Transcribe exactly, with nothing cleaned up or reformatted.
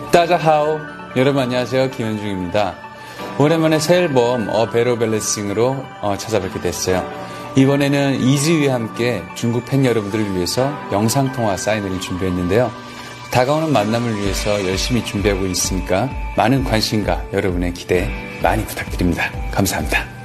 따자하오. 여러분 안녕하세요. 김현중입니다. 오랜만에 새 앨범 어 베로 밸런싱으로 어, 찾아뵙게 됐어요. 이번에는 이즈위와 함께 중국 팬 여러분들을 위해서 영상통화 사인회를 준비했는데요. 다가오는 만남을 위해서 열심히 준비하고 있으니까 많은 관심과 여러분의 기대 많이 부탁드립니다. 감사합니다.